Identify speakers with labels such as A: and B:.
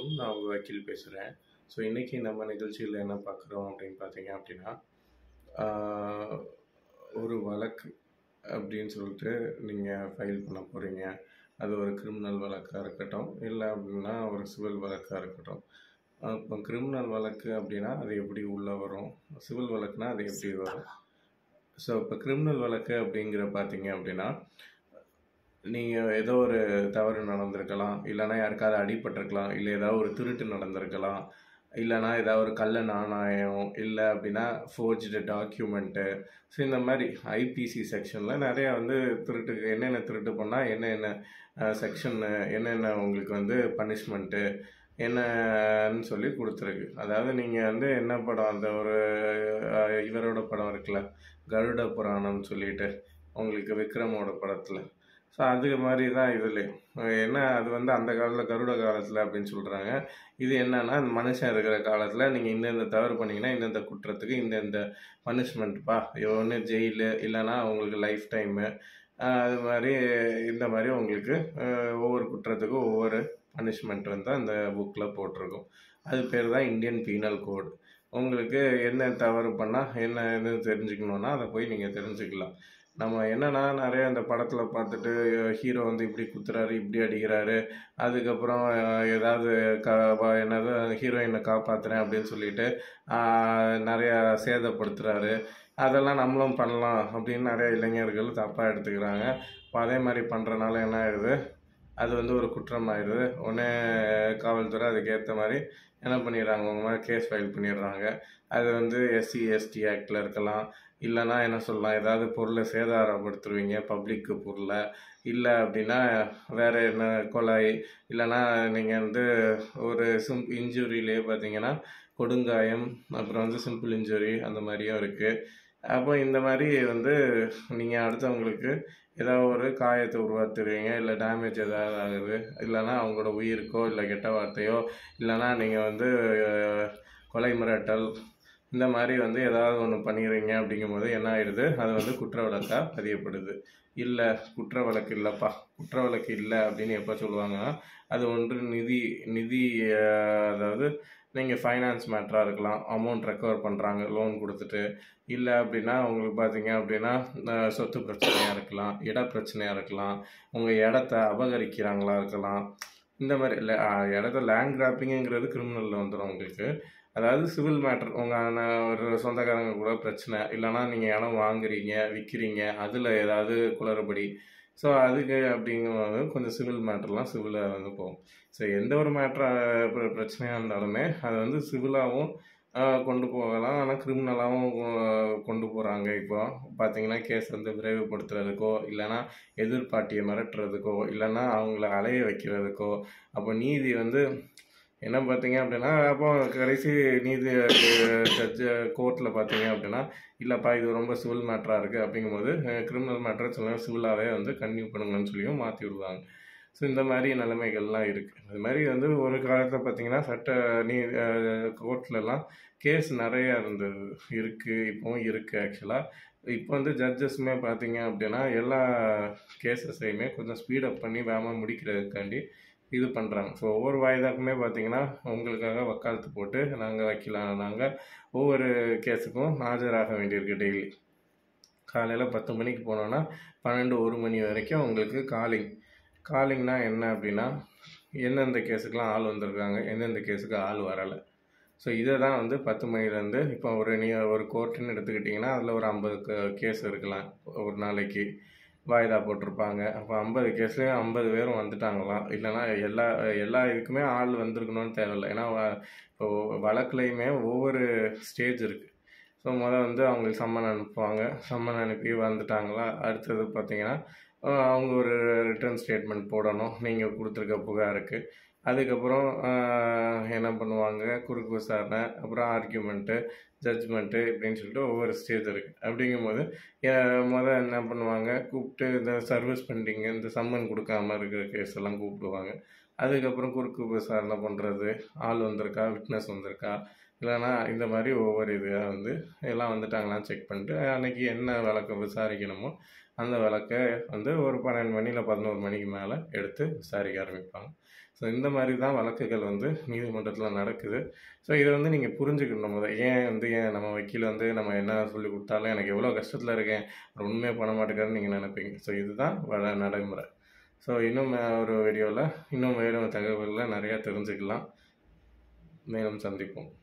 A: வணக்கம். நான் உங்க வக்கீல் பேசுறேன். ஸோ இன்னைக்கு நம்ம நிகழ்ச்சியில என்ன பார்க்குறோம் அப்படின்னு பார்த்தீங்க அப்படின்னா, ஆ ஒரு வழக்கு அப்படின்னு சொல்லிட்டு நீங்க ஃபைல் பண்ண போறீங்க. அது ஒரு கிரிமினல் வழக்கா இருக்கட்டும், இல்ல அப்படின்னா ஒரு சிவில் வழக்கா இருக்கட்டும். இப்போ கிரிமினல் வழக்கு அப்படின்னா அது எப்படி உள்ள வரும்? சிவில் வழக்குனா அது எப்படி வரும்? ஸோ இப்போ கிரிமினல் வழக்கு அப்படிங்கிற பார்த்தீங்க அப்படின்னா, நீங்க ஏதோ ஒரு தவறு நடந்திருக்கலாம். இல்லன்னா யாருக்காவது அடிபட்டிருக்கலாம். இல்ல ஏதாவது ஒரு திருட்டு நடந்திருக்கலாம். இல்லன்னா ஏதாவது ஒரு கள்ள நாணயம், இல்ல அப்படின்னா ஃபோர்ஜ்டு டாக்குமெண்ட்டு. ஸோ இந்த மாரி ஐபிசி செக்ஷன்ல நெறைய வந்து திருட்டுக்கு என்னென்ன திருட்டு பண்ணா என்னென்ன செக்ஷன் என்னென்ன உங்களுக்கு வந்து பனிஷ்மெண்ட்டு என்னன்னு சொல்லி குடுத்துருக்கு. அதாவது நீங்க வந்து என்ன படம் அந்த ஒரு இவரோட படம் இருக்குல்ல, கருட புராணம்னு சொல்லிட்டு, உங்களுக்கு விக்ரமோட படத்துல. ஸோ அது மாரி தான் இதுலயும். என்ன அது வந்து அந்த காலத்துல கருட காலத்துல அப்படின்னு சொல்றாங்க. இது என்னன்னா, மனுஷன் இருக்கிற காலத்துல நீங்க இந்தந்த தவறு பண்ணீங்கன்னா, இந்தந்த குற்றத்துக்கு இந்தந்த பனிஷ்மெண்ட்ப்பா. ஒண்ணு ஜெயிலு, இல்லன்னா உங்களுக்கு லைஃப் டைமு. அது மாரி இந்த மாரி உங்களுக்கு ஒவ்வொரு குற்றத்துக்கும் ஒவ்வொரு பனிஷ்மெண்ட் வந்து அந்த புக்ல போட்டிருக்கும். அது பேர் தான் இந்தியன் பீனல் கோட். உங்களுக்கு என்ன தவறு பண்ணா என்ன ஏதுன்னு தெரிஞ்சுக்கணும்னா, அத போய் நீங்க தெரிஞ்சுக்கலாம். நம்ம என்னன்னா நெறைய அந்த படத்துல பார்த்துட்டு ஹீரோ வந்து இப்படி குத்துறாரு, இப்படி அடிக்கிறாரு. அதுக்கப்புறம் ஏதாவது என்னது ஹீரோயின காப்பாத்துறேன் அப்படின்னு சொல்லிட்டு நெறைய சேதப்படுத்துறாரு. அதெல்லாம் நம்மளும் பண்ணலாம் அப்படின்னு நெறைய இளைஞர்கள் தப்பா எடுத்துக்கிறாங்க. இப்ப அதே மாரி பண்றனால என்ன ஆயிடுது, அது வந்து ஒரு குற்றம் ஆயிடுது. உடனே காவல்துறை அதுக்கேத்த மாரி என்ன பண்ணிடுறாங்க, உங்க மேல கேஸ் ஃபைல் பண்ணிடுறாங்க. அது வந்து எஸ்சி, எஸ்டி ஆக்ட்ல இருக்கலாம். இல்லன்னா என்ன சொல்லலாம், ஏதாவது பொருள சேதாரப்படுத்துருவீங்க, பப்ளிக் பொருள. இல்ல அப்படின்னா வேற என்ன கொலை, இல்லன்னா நீங்க வந்து ஒரு இன்ஜுரியிலேயே பார்த்தீங்கன்னா, கொடுங்காயம், அப்புறம் வந்து சிம்பிள் இன்ஜுரி அந்த மாரியும் இருக்கு. அப்போ இந்த மாரி வந்து நீங்க அடுத்தவங்களுக்கு ஏதாவது ஒரு காயத்த உருவாத்துறீங்க, இல்ல டேமேஜ் ஏதாவது ஆகுது, இல்லன்னா அவங்களோட உயிருக்கோ, இல்ல கெட்ட வார்த்தையோ, இல்லன்னா நீங்க வந்து கொலை மிரட்டல் இந்த மாரி வந்து ஏதாவது ஒண்ணு பண்ணிடுறீங்க அப்படிங்கும்போது என்ன ஆயிடுது, அது வந்து குற்ற வழக்கா பதியப்படுது. இல்ல குற்ற வழக்கு இல்லப்பா, குற்ற வழக்கு இல்ல அப்படின்னு எப்ப சொல்லுவாங்கன்னா, அது ஒன்று நிதி நிதி அ அதாவது நீங்க ஃபைனான்ஸ் மேட்டரா இருக்கலாம். அமௌண்ட் ரெக்கவர் பண்றாங்க லோன் குடுத்துட்டு. இல்ல அப்படின்னா உங்களுக்கு பார்த்தீங்க அப்படின்னா, சொத்து பிரச்சனையா இருக்கலாம், இட பிரச்சனையா இருக்கலாம், உங்க இடத்த அபகரிக்கிறாங்களா இருக்கலாம். இந்த மாரி இடத்த லேண்ட் கிராப்பிங்குங்கிறது கிரிமினல்ல வந்துரும் உங்களுக்கு. அதாவது சிவில் மேட்டர் உங்க ஒரு சொந்தக்காரங்க கூட பிரச்சனை, இல்லன்னா நீங்க இடம் வாங்குறீங்க, விக்கிறீங்க, அதுல ஏதாவது குளறுபடி. ஸோ அதுக்கு அப்படிங்கும்போது கொஞ்சம் சிவில் மேட்டர்லாம் சிவில்ல வந்து போகும். ஸோ எந்த ஒரு மேட்டரா பிரச்சனையா இருந்தாலுமே அது வந்து சிவிலாவும் கொண்டு போகலாம். ஆனா கிரிமினலாவும் கொண்டு போறாங்க. இப்போ பார்த்தீங்கன்னா, கேஸ் வந்து விரைவுபடுத்துறதுக்கோ, இல்லன்னா எதிர் பார்ட்டிய மிரட்டுறதுக்கோ, இல்லன்னா அவங்கள அலைய வைக்கிறதுக்கோ, அப்போ நீதி வந்து என்ன பார்த்தீங்க அப்படின்னா, அப்போ கடைசி நீதி ஜட்ஜு கோர்ட்ல பார்த்தீங்க அப்படின்னா, இல்லப்பா இது ரொம்ப சிவில் மேட்டரா இருக்கு அப்படிங்கும்போது, கிரிமினல் மேட்டர சில நேரம் சிவிலாவே வந்து கன்டினியூ பண்ணுங்கன்னு சொல்லியும் மாத்தி விடுவாங்க. ஸோ இந்த மாரி நிலைமைகள்லாம் இருக்கு. அது மாரி வந்து ஒரு காலத்துல பார்த்தீங்கன்னா, சட்ட நீ அ கோர்ட்லலாம் கேஸ் நெறைய இருந்தது. இருக்கு, இப்பவும் இருக்கு ஆக்சுவலா. இப்போ வந்து ஜட்ஜஸுமே பார்த்தீங்க அப்படின்னா, எல்லா கேஸஸையுமே கொஞ்சம் ஸ்பீட் அப் பண்ணி வேகமா முடிக்கிறதுக்காண்டி இது பண்றாங்க. ஸோ ஒவ்வொரு வாய்தாக்குமே பார்த்தீங்கன்னா, உங்களுக்காக வக்காலத்து போட்டு நாங்க ஒவ்வொரு கேஸுக்கும் ஆஜராக வேண்டியிருக்கு டெய்லி. காலையில 10 மணிக்கு போனோம்னா, 12, 1 மணி வரைக்கும் உங்களுக்கு காலிங். காலிங்னா என்ன அப்படின்னா, எந்தெந்த கேஸுக்குலாம் ஆள் வந்திருக்காங்க, எந்தெந்த கேஸுக்கு ஆள் வரல. ஸோ இத தான் வந்து 10 மணிலேருந்து இப்போ நீங்க ஒரு கோர்ட்டுன்னு எடுத்துக்கிட்டிங்கன்னா, அதில ஒரு 50 கேஸ் இருக்கலாம் ஒரு நாளைக்கு. வாய்தா போட்டிருப்பாங்க. அப்போ 50 கேஸ்லயும் 50 பேரும் வந்துட்டாங்களாம். இல்லன்னா எல்லா எல்லா இதுக்குமே ஆள் வந்திருக்கணும்னு தேவையில்ல. ஏன்னா இப்போ வழக்குலயுமே ஒவ்வொரு ஸ்டேஜ் இருக்கு. ஸோ வந்து அவங்களுக்கு சம்மன் அனுப்புவாங்க. சம்மன் அனுப்பி வந்துட்டாங்களா, அடுத்தது பார்த்தீங்கன்னா, அவங்க ஒரு ரிட்டர்ன் ஸ்டேட்மெண்ட் போடணும். நீங்க குடுத்துருக்க புகாருக்கு. அதுக்கப்புறம் என்ன பண்ணுவாங்க, குறுக்கு விசாரணை, அப்புறம் ஆர்கியூமெண்ட்டு, ஜட்ஜ்மெண்ட்டு இப்படின்னு சொல்லிட்டு ஒவ்வொரு ஸ்டேஜ் இருக்கு. அப்படிங்கும்போது என்ன பண்ணுவாங்க, கூப்பிட்டு இந்த சர்வீஸ் பெண்டிங் இந்த சம்மன் குடுக்காம இருக்கிற கேஸ் எல்லாம் கூப்பிடுவாங்க. அதுக்கப்புறம் குறுக்கு விசாரணை பண்றது, ஆள் வந்திருக்கா, விட்னஸ் வந்திருக்கா, இல்லன்னா இந்த மாரி ஒவ்வொரு இதா வந்து எல்லாம் வந்துட்டாங்களான்னு செக் பண்ணிட்டு, அன்னைக்கு என்ன வழக்க விசாரிக்கணுமோ, அந்த வழக்க வந்து ஒரு 12 மணி இல்ல 11 மணிக்கு மேல எடுத்து விசாரிக்க ஆரம்பிப்பாங்க. ஸோ ஸோ இந்த மாதிரி தான் வழக்குகள் வந்து நீதிமன்றத்தில் நடக்குது. ஸோ இதை வந்து நீங்கள் புரிஞ்சுக்கணும். ஏன் நம்ம வக்கீல் வந்து நம்ம என்ன சொல்லி கொடுத்தாலும் எனக்கு எவ்வளோ கஷ்டத்தில் இருக்கேன், உண்மையாக பண்ண மாட்டேங்கிறாருன்னு நீங்கள் நினைப்பீங்க. ஸோ இதுதான் நடைமுறை. ஸோ இன்னும் ஒரு வீடியோவில் இன்னும் வேறு தகவல்களை நிறையா தெரிஞ்சுக்கலாம். மேலும் சந்திப்போம்.